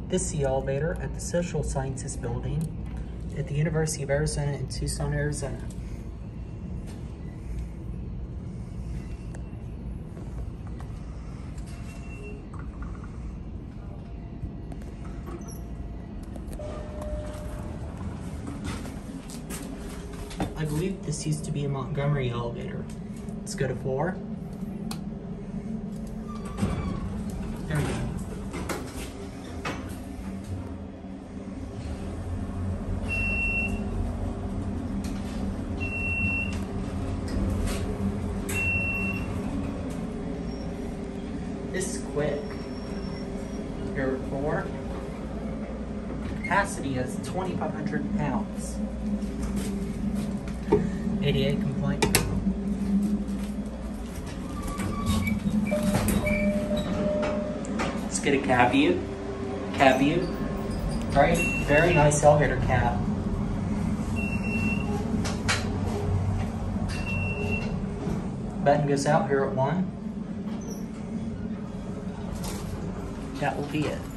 This is the elevator at the Social Sciences Building at the University of Arizona in Tucson, Arizona. I believe this used to be a Montgomery elevator. Let's go to 4. There we go. This is quick. Here at 4. Capacity is 2,500 pounds. ADA complaint. Let's get a cab view. Cab view. Very nice elevator cab. Button goes out here at 1. That will be it.